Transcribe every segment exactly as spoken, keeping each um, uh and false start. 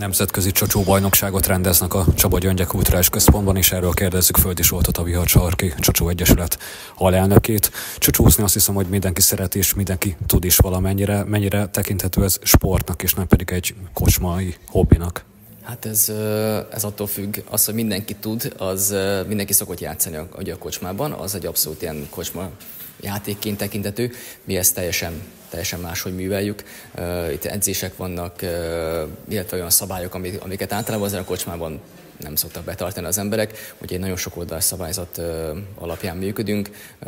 Nemzetközi csocsóbajnokságot rendeznek a Csaba Gyöngye Kulturális Központban, és erről kérdezzük Földi Zsoltot, a Bihar-Sarki Csocsó Egyesület alelnökét. Csocsózni azt hiszem, hogy mindenki szereti, és mindenki tud is valamennyire. Mennyire tekinthető ez sportnak, és nem pedig egy kocsmai hobbinak? Hát ez, ez attól függ, az, hogy mindenki tud, az mindenki szokott játszani a, a kocsmában, az egy abszolút ilyen kocsma játékként tekintető, mi ezt teljesen, teljesen máshogy műveljük. Itt edzések vannak, illetve olyan szabályok, amiket általában az a kocsmában nem szoktak betartani az emberek, úgyhogy egy nagyon sok oldalas szabályzat alapján működünk.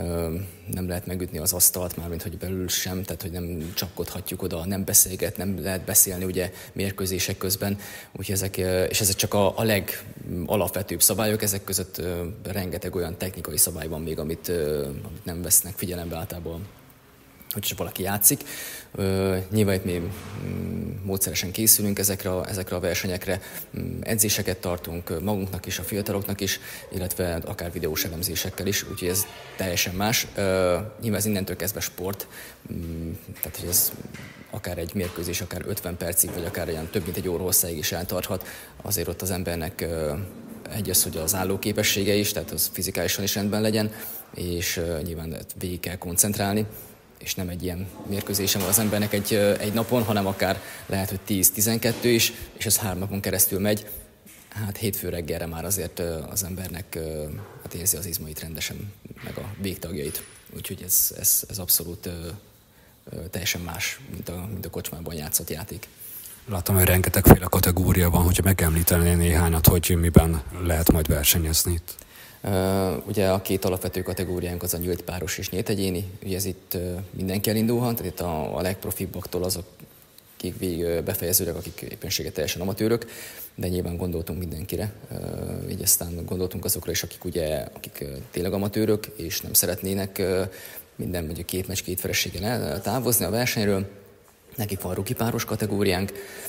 Nem lehet megütni az asztalt, mármint hogy belül sem, tehát hogy nem csapkodhatjuk oda, nem beszélget, nem lehet beszélni ugye mérkőzések közben, úgyhogy ezek, és ezek csak a, a legalapvetőbb szabályok, ezek között rengeteg olyan technikai szabály van még, amit, amit nem vesznek figyelembe általában, hogy csak valaki játszik. Uh, nyilván itt mi um, módszeresen készülünk ezekre a, ezekre a versenyekre, um, edzéseket tartunk magunknak is, a fiataloknak is, illetve akár videós elemzésekkel is, úgyhogy ez teljesen más. Uh, nyilván ez innentől kezdve sport, um, tehát hogy ez akár egy mérkőzés, akár ötven percig, vagy akár olyan több mint egy óra hosszáig is eltarthat, azért ott az embernek uh, egy az, hogy az állóképessége is, tehát az fizikálisan is rendben legyen, és uh, nyilván végig kell koncentrálni, és nem egy ilyen mérkőzésen van az embernek egy, egy napon, hanem akár lehet, hogy tíz-tizenkettő is, és ez három napon keresztül megy. Hát hétfő reggelre már azért az embernek hát érzi az izmait rendesen, meg a végtagjait. Úgyhogy ez, ez, ez abszolút teljesen más, mint a, mint a kocsmában játszott játék. Látom, hogy rengetegféle kategória van, hogyha megemlítenél néhányat, hogy miben lehet majd versenyezni itt. Uh, ugye a két alapvető kategóriánk az a nyílt páros és nyílt egyéni, ugye ez itt uh, mindenki elindulhat, tehát itt a, a legprofibbaktól azok, akik végig befejezőleg, akik éppenséggel teljesen amatőrök, de nyilván gondoltunk mindenkire, uh, így aztán gondoltunk azokra is, akik ugye, akik uh, tényleg amatőrök, és nem szeretnének uh, minden mondjuk két meccs, két vereséggel távozni a versenyről. Nekik van rukipáros kategóriánk,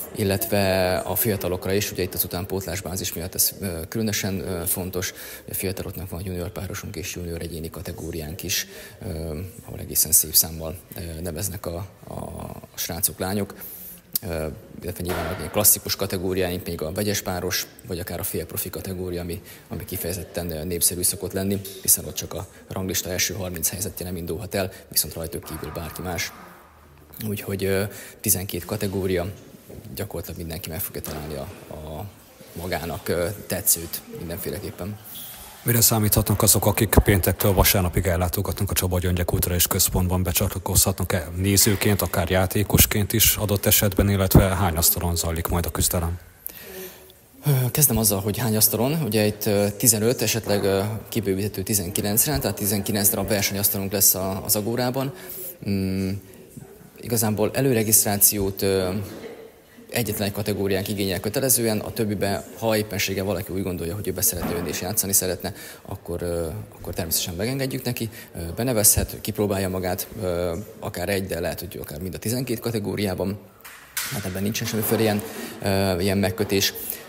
illetve a fiatalokra is, ugye itt az utánpótlásbázis miatt ez különösen fontos. A fiataloknak van junior párosunk és junior egyéni kategóriánk is, ahol egészen szép számmal neveznek a, a, a srácok, lányok. Illetve nyilván a klasszikus kategóriáink, még a vegyes páros, vagy akár a félprofi kategória, ami, ami kifejezetten népszerű szokott lenni, hiszen ott csak a ranglista első harminc helyzetje nem indulhat el, viszont rajtuk kívül bárki más. Úgyhogy tizenkét kategória, gyakorlatilag mindenki meg fogja találni a, a magának tetszőt mindenféleképpen. Mire számíthatnak azok, akik péntektől vasárnapig ellátogatnak a Csaba Gyöngye Kulturális Központban, becsatlakozhatnak-e nézőként, akár játékosként is adott esetben, illetve hány asztalon zajlik majd a küzdelem? Kezdem azzal, hogy hány asztalon. Ugye itt tizenöt, esetleg kibővíthető tizenkilencre, tehát tizenkilenc darab versenyasztalunk lesz az Agórában. Hmm. Igazából előregisztrációt egyetlen egy kategóriánk igényel kötelezően, a többiben, ha éppenséggel valaki úgy gondolja, hogy ő be szeretne jönni és játszani szeretne, akkor, akkor természetesen megengedjük neki, benevezhet, kipróbálja magát, akár egy, de lehet, hogy akár mind a tizenkét kategóriában, hát ebben nincsen semmiféle ilyen, ilyen megkötés.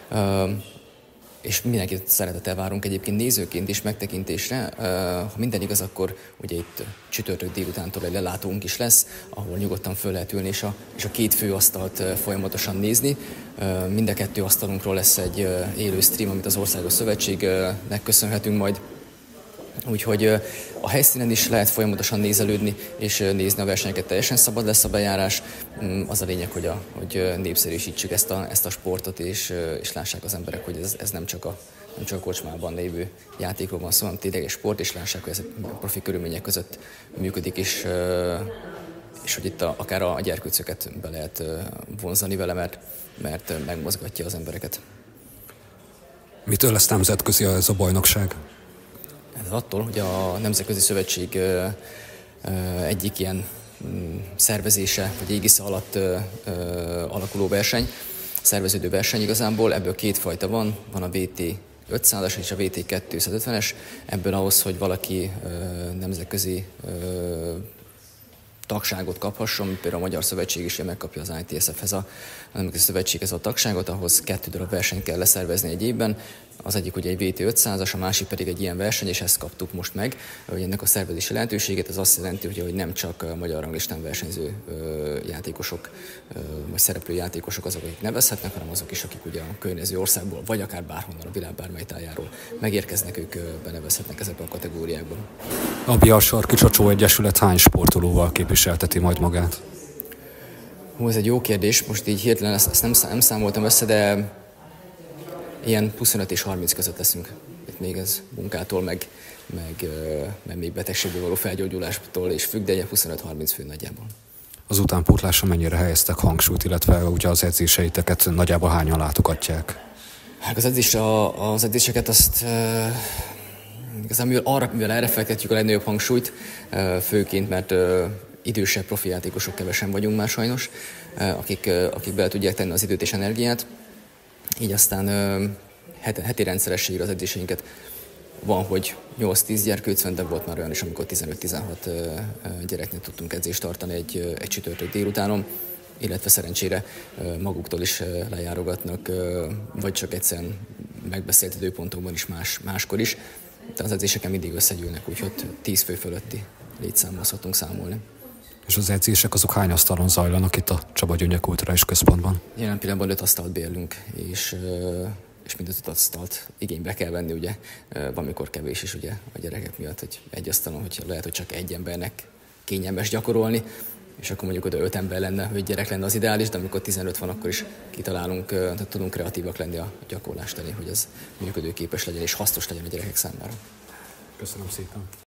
És mindenkit szeretettel várunk egyébként nézőként is megtekintésre. Ha minden igaz, akkor ugye itt csütörtök délutántól egy lelátónk is lesz, ahol nyugodtan föl lehet ülni és a, és a két fő asztalt folyamatosan nézni. Mind a kettő asztalunkról lesz egy élő stream, amit az Országos Szövetségnek köszönhetünk majd. Úgyhogy a helyszínen is lehet folyamatosan nézelődni, és nézni a versenyeket, teljesen szabad lesz a bejárás. Az a lényeg, hogy, a, hogy népszerűsítsük ezt a, ezt a sportot, és, és lássák az emberek, hogy ez, ez nem, csak a, nem csak a kocsmában lévő játékról van szó, hanem tényleg egy sport, és lássák, hogy ez profi körülmények között működik, és, és hogy itt a, akár a gyerkőcöket be lehet vonzani vele, mert, mert megmozgatja az embereket. Mitől lesz nemzetközi ez a bajnokság? Ez attól, hogy a Nemzetközi Szövetség egyik ilyen szervezése, vagy égisze alatt alakuló verseny, szerveződő verseny igazából, ebből két fajta van, van a vé té ötszázas és a vé té kétszázötvenes, ebből ahhoz, hogy valaki nemzetközi tagságot kaphasson, mint például a Magyar Szövetség is megkapja az i té es ef-hez a, a Nemzetközi Szövetséghez a tagságot, ahhoz kettő darab versenyt kell leszervezni egy évben. Az egyik ugye egy vé té ötszázas, a másik pedig egy ilyen verseny, és ezt kaptuk most meg. Hogy ennek a szervezési lehetőségét, ez azt jelenti, hogy nem csak a magyar ranglistán versenyző játékosok, vagy szereplő játékosok azok, akik nevezhetnek, hanem azok is, akik ugye a környező országból, vagy akár bárhonnan a világ bármely tájáról megérkeznek, ők benevezhetnek ezekben a kategóriákban. A Bihar-Sarki Csocsó Egyesület hány sportolóval képviselteti majd magát? Hú, ez egy jó kérdés, most így hirtelen ezt, ezt nem, nem számoltam össze, de ilyen huszonöt és harminc között leszünk. Itt még ez munkától, meg, meg, meg még betegségből való felgyógyulástól is függ, de huszonöt-harminc fő nagyjából. Az utánpótlásra mennyire helyeztek hangsúlyt, illetve ugye az edzéseiteket nagyjából hányan látogatják? Hát az, edzés, a, az edzéseket azt uh, igazán mivel, arra, mivel erre fektetjük a legnagyobb hangsúlyt, uh, főként, mert uh, idősebb profi játékosok kevesen vagyunk már sajnos, uh, akik, uh, akik bele tudják tenni az időt és energiát. Így aztán uh, heti, heti rendszerességre az edzéseinket van, hogy nyolc-tíz gyerkőcön, de volt már olyan is, amikor tizenöt-tizenhat uh, gyereknek tudtunk edzést tartani egy, uh, egy csütörtök délutánon, illetve szerencsére uh, maguktól is uh, lejárogatnak, uh, vagy csak egyszerűen megbeszélt időpontokban is más, máskor is. De az edzéseken mindig összegyűlnek, úgyhogy tíz fő fölötti létszámmal szoktunk számolni. És az edzések azok hány asztalon zajlanak itt a Csaba Gyöngye Kulturális Központban? Jelen pillanatban öt asztalt bérlünk, és, és mind öt asztalt igénybe kell venni, ugye. Van, mikor kevés is ugye a gyerekek miatt, hogy egy asztalon, hogy lehet, hogy csak egy embernek kényelmes gyakorolni, és akkor mondjuk oda öt ember lenne, hogy gyerek lenne az ideális, de amikor tizenöt van, akkor is kitalálunk, tehát tudunk kreatívak lenni a gyakorlás terén, hogy ez működőképes legyen és hasznos legyen a gyerekek számára. Köszönöm szépen!